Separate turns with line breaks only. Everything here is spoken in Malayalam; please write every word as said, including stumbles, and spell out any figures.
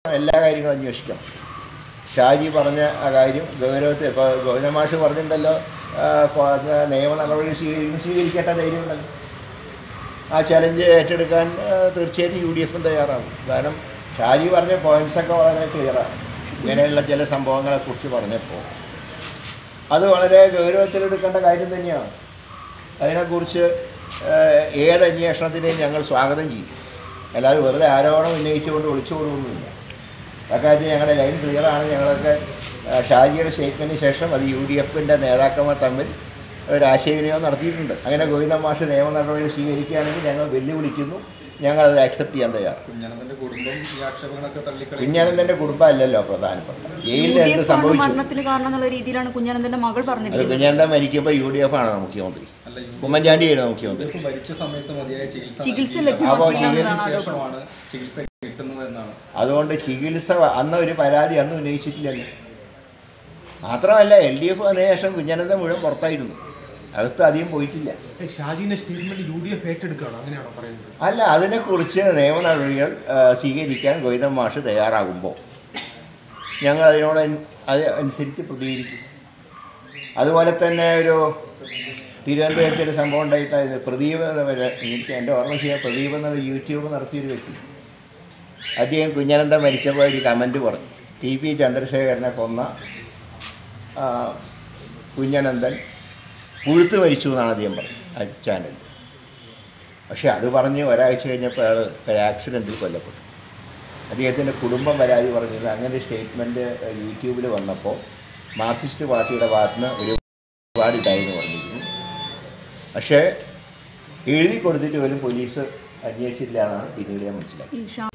എല്ലാ കാര്യങ്ങളും അന്വേഷിക്കണം. ഷാജി പറഞ്ഞ ആ കാര്യം ഗൗരവത്തിൽ ഇപ്പോൾ ഗോവിന്ദമാഷ് പറഞ്ഞിട്ടുണ്ടല്ലോ, നിയമ നടപടി സ്വീകരിക്കും സ്വീകരിക്കേണ്ട ധൈര്യമുണ്ടല്ലോ. ആ ചലഞ്ച് ഏറ്റെടുക്കാൻ തീർച്ചയായിട്ടും യു ഡി എഫും തയ്യാറാകും. കാരണം ഷാജി പറഞ്ഞ പോയിൻറ്റ്സൊക്കെ വളരെ ക്ലിയറാണ്. ഇങ്ങനെയുള്ള ചില സംഭവങ്ങളെക്കുറിച്ച് പറഞ്ഞപ്പോൾ അത് വളരെ ഗൗരവത്തിലെടുക്കേണ്ട കാര്യം തന്നെയാണ്. അതിനെക്കുറിച്ച് ഏത് അന്വേഷണത്തിനെയും ഞങ്ങൾ സ്വാഗതം ചെയ്യും. അല്ലാതെ വെറുതെ ആരോപണം ഉന്നയിച്ചുകൊണ്ട് ഒളിച്ചു കൊടുക്കുന്നില്ല. അക്കാര്യത്തിൽ ഞങ്ങളുടെ ലൈൻ ക്ലിയറാണ്. ഞങ്ങളൊക്കെ ഷാജിയുടെ സ്റ്റേറ്റ്മെൻറ്റിന് ശേഷം അത് യു ഡി എഫിൻ്റെ നേതാക്കന്മാർ തമ്മിൽ ഒരു ആശയവിനിമയം നടത്തിയിട്ടുണ്ട്. അങ്ങനെ ഗോവിന്ദമാഷ് നിയമ നടപടി സ്വീകരിക്കുകയാണെങ്കിൽ ഞങ്ങൾ വെല്ലുവിളിക്കുന്നു, ഞങ്ങളത് അക്സെപ്റ്റ് ചെയ്യാൻ തയ്യാറാണ്. കുഞ്ഞനന്തൻ്റെ കുടുംബം അല്ലല്ലോ പ്രധാനപ്പെട്ട. ജയിലിൽ എന്ത് സംഭവിച്ചു? അത് കുഞ്ഞനന്തൻ മരിക്കുമ്പോൾ യു ഡി എഫ് ആണ് മുഖ്യമന്ത്രി, ഉമ്മൻചാണ്ടിയായിരുന്നു മുഖ്യമന്ത്രി. അപ്പോൾ അതുകൊണ്ട് ചികിത്സ അന്ന് ഒരു പരാതി അന്ന് ഉന്നയിച്ചിട്ടില്ലല്ലോ. മാത്രമല്ല എൽ ഡി എഫ് വന്നതിന് ശേഷം കുഞ്ഞനന്തൻ മുഴുവൻ പുറത്തായിരുന്നു, അകത്ത് അധികം പോയിട്ടില്ല. അല്ല, അതിനെക്കുറിച്ച് നിയമ നടപടികൾ സ്വീകരിക്കാൻ ഗോവിന്ദമാഷ് തയ്യാറാകുമ്പോൾ ഞങ്ങൾ അതിനോട് അത് അനുസരിച്ച് പ്രതികരിക്കും. അതുപോലെ തന്നെ ഒരു തിരുവനന്തപുരത്തൊരു സംഭവം ഉണ്ടായിട്ടായത് പ്രദീപ് എനിക്ക് എൻ്റെ ഓർമ്മ ചെയ്യാൻ പ്രദീപ് എന്നുള്ള യൂട്യൂബ് നടത്തിയൊരു വ്യക്തി, അദ്ദേഹം കുഞ്ഞനന്തൻ മരിച്ചപ്പോൾ ഒരു കമൻറ്റ് പറഞ്ഞു, ടി പി ചന്ദ്രശേഖരനെ കൊന്ന കുഞ്ഞനന്തൻ പുഴുത്ത് മരിച്ചു എന്നാണ് അദ്ദേഹം പറഞ്ഞത് ആ ചാനലിൽ. പക്ഷേ അത് പറഞ്ഞ് ഒരാഴ്ച കഴിഞ്ഞപ്പോൾ അയാൾ ഒരു ആക്സിഡൻറ്റിൽ കൊല്ലപ്പെട്ടു. അദ്ദേഹത്തിൻ്റെ കുടുംബം പരാതി പറഞ്ഞത് അങ്ങനെ ഒരു സ്റ്റേറ്റ്മെൻറ്റ് യൂട്യൂബിൽ വന്നപ്പോൾ മാർക്സിസ്റ്റ് പാർട്ടിയുടെ ഭാഗത്ത് നിന്ന് ഒരുപാട് ഇതായെന്ന് പറഞ്ഞിരുന്നു. പക്ഷേ എഴുതി കൊടുത്തിട്ട് പോലും പോലീസ് അന്വേഷിച്ചില്ല എന്നാണ് പിന്നീട് ഞാൻ മനസ്സിലാക്കി.